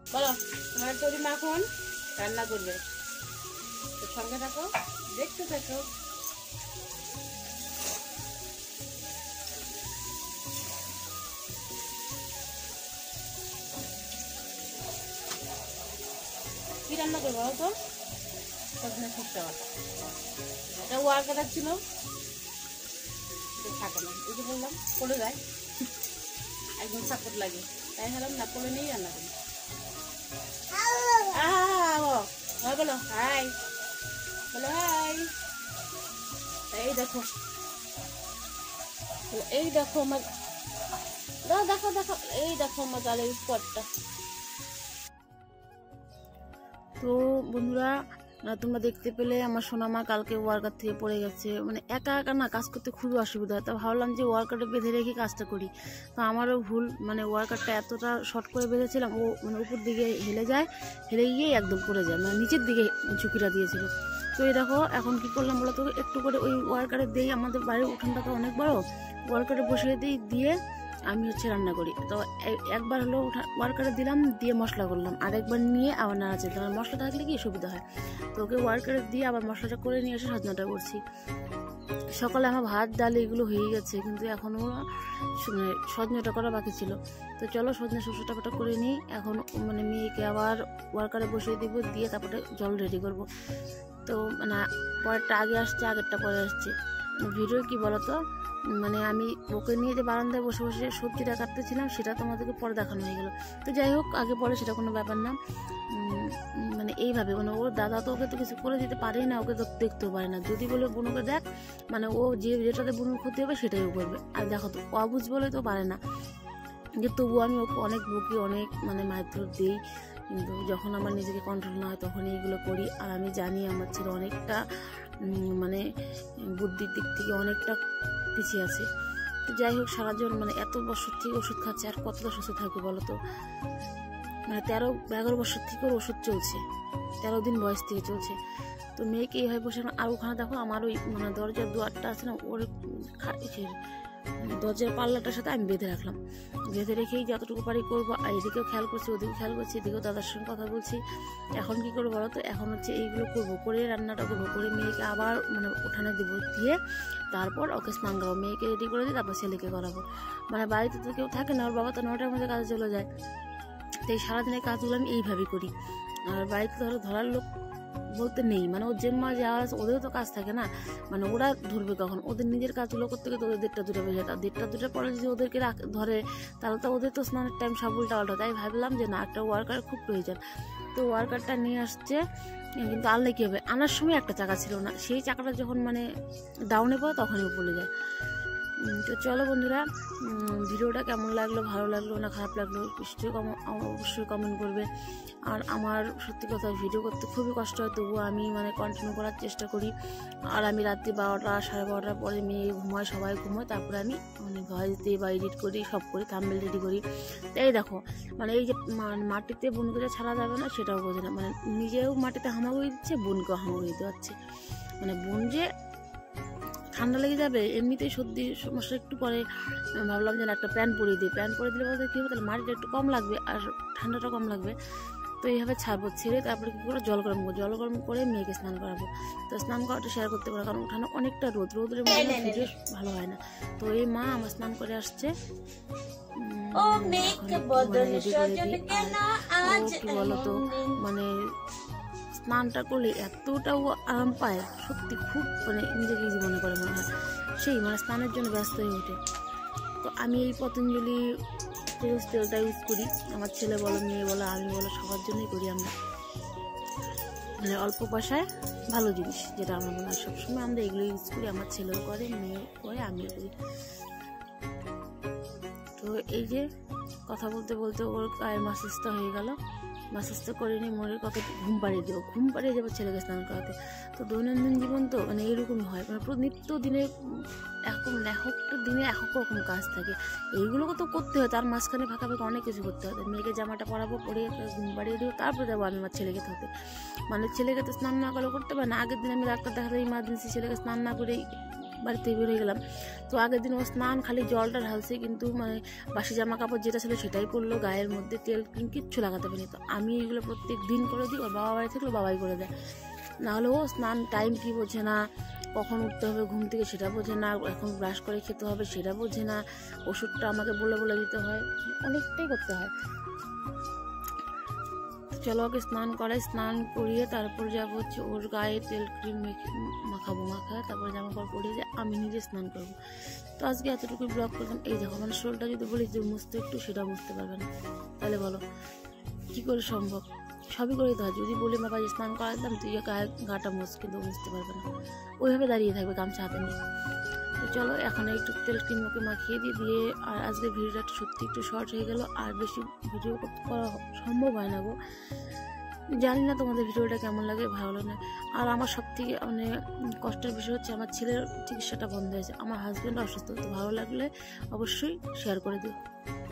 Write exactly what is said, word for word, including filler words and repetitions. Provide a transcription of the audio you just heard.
বলো তোমার তৈরি মাখন রান্না করবে, তো সঙ্গে থাকো, দেখতে থাকো। কি রান্না করবো বলো তো? সজনে শুকতে পারো, এটা ওয়ার কাটার ছিল, থাকে না, এই যে বললাম পড়ে যায়, একদম সাপোর্ট লাগে, তাই হলাম না পড়ে নিয়েই রান্না করি। বলো হাই, বলো হাই। এই দেখো, এই দেখো আমার, দেখো দেখো এই দেখো আমার গালের স্পটটা। তো বন্ধুরা, তোমরা দেখতে পেলে আমার সোনামা কালকে ওয়ার্কার থেকে পড়ে গেছে। মানে একা একা না কাজ করতে খুবই অসুবিধা হয়, তা ভাবলাম যে ওয়ার্কারটা বেঁধে রেখে কাজটা করি। তো আমারও ভুল, মানে ওয়ার্কারটা এতটা শর্ট করে বেঁধেছিলাম, ও মানে উপর দিকে হেলে যায়, হেলে গিয়ে একদম পড়ে যায়, মানে নিচের দিকে ঝুঁকিটা দিয়েছিল। তো এই দেখো এখন কি করলাম বলো তো, একটু করে ওই ওয়ার্কারে দিই, আমাদের বাড়ির উঠানটা তো অনেক বড়, ওয়ার্কারে বসিয়ে দিই, দিয়ে আমি হচ্ছে রান্না করি। তো একবার হলো ওয়ার্কারে দিলাম, দিয়ে মশলা করলাম, আর একবার নিয়ে আবার নাড়াচ্ছি, তোমার মশলা থাকলে কি সুবিধা হয়। তো ওকে ওয়ার্কারে দিয়ে আবার মশলাটা করে নিয়ে এসে সজনাটা করছি। সকালে আমার ভাত ডাল এগুলো হয়ে গেছে, কিন্তু এখনও সজনাটা করা বাকি ছিল। তো চলো সজনা শুশুটা পাটা করে নিই, এখন মানে মেয়েকে আবার ওয়ার্কারে বসিয়ে দিব, দিয়ে তারপরে জল রেডি করব। তো মানে পরেরটা আগে আসছে, আগেরটা পরে আসছে। ভিডিও কি বলতো, মানে আমি ওকে নিয়ে যে বারান্দায় বসে বসে সবজিটা কাটতেছিলাম, সেটা তোমাদেরকে পরে দেখানো হয়ে গেল। তো যাই হোক, আগে পরে সেটা কোনো ব্যাপার না। মানে এইভাবে মানে ওর দাদা তো ওকে তো কিছু করে দিতে পারেই না, ওকে তো দেখতেও পারে না। যদি বলে বোনকে দেখ, মানে ও যে যেটাতে বোনের ক্ষতি হবে সেটাই ও করবে। আর দেখো তো অবুঝ বলে তো পারে না, যে তবুও আমি ওকে অনেক বকি, অনেক মানে মারধর দিই, কিন্তু যখন আমার নিজেকে কন্ট্রোল না হয় তখন এইগুলো করি। আর আমি জানি আমার ছেলে অনেকটা মানে বুদ্ধির দিক থেকে অনেকটা পিছিয়ে আছে। তো যাই হোক, সারাজন মানে এত বছর থেকে ওষুধ খাচ্ছে, আর কতটা সুস্থ থাকবে বলো তো। মানে তেরো এগারো বছর থেকে ওর ওষুধ চলছে, তেরো দিন বয়স থেকে চলছে। তো মেয়েকে এইভাবে বসে, আর ওখানে দেখো আমার ওই মানে দরজার দুয়ারটা আছে না, ওর দরজার পাল্লাটার সাথে আমি বেঁধে রাখলাম, বেঁধে রেখেই যতটুকু পারি করবো। আর এদিকেও খেয়াল করছি, ওদিকেও খেয়াল করছি, এদিকেও দাদার সঙ্গে কথা বলছি। এখন কি করবো বলো তো, এখন হচ্ছে এইগুলো করবো, করে রান্নাটা করবো, করে মেয়েকে আবার মানে উঠানে দিব, দিয়ে তারপর ওকে স্নান করাবো, মেয়েকে রেডি করে দিই, তারপর ছেলেকে করাবো। মানে বাড়িতে তো কেউ থাকে না, ওর বাবা তো নটার মধ্যে কাজে চলে যায়। তো এই সারাদিনের কাজগুলো আমি এইভাবেই করি। আর বাড়িতে ধরো ধরার লোক বলতে নেই, মানে ওর জেম্মা যাওয়া আছে, ওদেরও তো কাজ থাকে না, মানে ওরা ধরবে কখন, ওদের নিজের কাজগুলো করতে গেলে ওদের দেড়টা দুটা বেজে যায়। দেড়টা দুটার পরে যদি ওদেরকে ধরে, তাহলে তো ওদের তো স্নানের টাইম সব উল্টা উল্টা। তাই ভাবলাম যে না, একটা ওয়ার্কার খুব প্রয়োজন। তো ওয়ার্কারটা নিয়ে আসছে, কিন্তু আনলে কী হবে, আনার সময় একটা চাকা ছিল না, সেই চাকাটা যখন মানে ডাউনে পড়ে তখনই পড়ে যায়। তো চলো বন্ধুরা, ভিডিওটা কেমন লাগলো, ভালো লাগলো না খারাপ লাগলো নিশ্চয়ই অবশ্যই কমেন্ট করবে। আর আমার সত্যি কথা ভিডিও করতে খুবই কষ্ট হয়, তবুও আমি মানে কন্টিনিউ করার চেষ্টা করি। আর আমি রাত্রি বারোটা সাড়ে বারোটার পরে মেয়ে ঘুমায়, সবাই ঘুমোয়, তারপরে আমি মানে ভয়েস দিই বা এডিট করি, সব করি, থাম্বনেল রেডি করি। তাই দেখো, মানে এই যে মাটিতে বোনকে যে ছাড়া যাবে না সেটাও বোঝে না, মানে নিজেও মাটিতে হামাগুড়ি দিচ্ছে, বোনকেও হামাগুড়ি দিতে হচ্ছে। মানে বোন যে ঠান্ডা লেগে যাবে, এমনিতেই সর্দি সমস্যা, একটু পরে ভাবলাম যে একটা প্যান্ট পরিয়ে দিই, প্যান্ট পরে দিলে বলতে কী হবে, তাহলে মাটিটা একটু কম লাগবে আর ঠান্ডাটা কম লাগবে। তো এইভাবে ছাড়বো, ছেড়ে তারপরে কী করে জল গরম করবো, জল গরম করে মেয়েকে স্নান করাবো। তো স্নান করাটা শেয়ার করতে পারো, কারণ ওখানে অনেকটা রোদ, রোদের মধ্যে ভিডিও ভালো হয় না। তো এই মা আমার স্নান করে আসছে, কি বলতো মানে স্নানটা করলে এতটাও আরাম পায়, সত্যি খুব মানে নিজেকে ইজি মনে করে, মনে হয় সেই মানে স্নানের জন্য ব্যস্ত হয়ে ওঠে। তো আমি এই পতঞ্জলি ফেস তেলটা ইউজ করি, আমার ছেলে বলো, মেয়ে বলো, আমি বলো, সবার জন্যই করি আমরা। মানে অল্প পয়সায় ভালো জিনিস, যেটা আমার মনে হয় সবসময় আমরা এগুলো ইউজ করি, আমার ছেলেও করে, মেয়ে করে, আমিও করি। তো এই যে কথা বলতে বলতে ওর গায়ের মাসাজটা হয়ে গেল, মাসাজটা করে নিয়ে মনের কথা ঘুম পাড়িয়ে দেবো, ঘুম পাড়িয়ে যাবো ছেলেকে স্নান করাতে। তো দৈনন্দিন জীবন তো মানে এইরকমই হয়, মানে নিত্য দিনে এখন একটা দিনে এক রকম কাজ থাকে, এইগুলোকে তো করতে হয়, তার মাঝখানে ফাঁকা ফাঁকা অনেক কিছু করতে হয়। মেয়েকে জামাটা পরাবো, পরিয়ে ঘুম পাড়িয়ে দেবো, তারপরে যাবো আমি আমার ছেলেকে ধরতে। মানে ছেলেকে তো স্নান না করলে করতে পারে না, আগের দিন আমি ডাক্তার দেখাতে ইমার্জেন্সি ছেলেকে স্নান না করেই বাড়ি থেকে বেরিয়ে গেলাম। তো আগের দিন ও স্নান খালি জলটা ঢালছে, কিন্তু মানে বাসি জামা কাপড় যেটা ছিল সেটাই পরলো, গায়ের মধ্যে তেল ক্রিম কিচ্ছু লাগাতে পারিনি। তো আমি এগুলো প্রত্যেক দিন করে দিই, ওর বাবা বাড়ি থাকলে বাবাই করে দেয়। নাহলে ও স্নান টাইম কি বোঝে না, কখন উঠতে হবে ঘুম থেকে সেটা বোঝে না, এখন ব্রাশ করে খেতে হবে সেটা বোঝে না, ওষুধটা আমাকে বলে বলে দিতে হয়, অনেকটাই করতে হয়। চলো ওকে স্নান করাই, স্নান করিয়ে তারপর যাবো হচ্ছে ওর গায়ে তেল ক্রিম মেখে মাখাবো, মাখা তারপরে জামা কাপড় পরিয়ে যে আমি নিজে স্নান করবো। তো আজকে এতটুকু ব্লগ করলাম। এই দেখো মানে শোলটা যদি বলি যে মুছতে একটু, সেটা মুছতে পারবে না, তাহলে বলো কী করে সম্ভব? সবই করে দিতে হয়। যদি বলি বাবা স্নান করাতাম তুই গায়ে গাটা মুছ, কিন্তু মুছতে পারবে না, ওইভাবে দাঁড়িয়ে থাকবে গামছা হাতে নিয়ে। তো চলো এখন একটু তেল ক্রিম ওকে মাখিয়ে দিয়ে দিয়ে আর আজকের ভিডিওটা একটু সত্যি একটু শর্ট হয়ে গেল, আর বেশি ভিডিও করা সম্ভব হয় না গো। জানি না তোমাদের ভিডিওটা কেমন লাগে, ভালো লাগে না। আর আমার সব থেকে মানে কষ্টের বিষয় হচ্ছে আমার ছেলের চিকিৎসাটা বন্ধ হয়েছে, আমার হাজব্যান্ড অসুস্থ। তো ভালো লাগলে অবশ্যই শেয়ার করে দিও।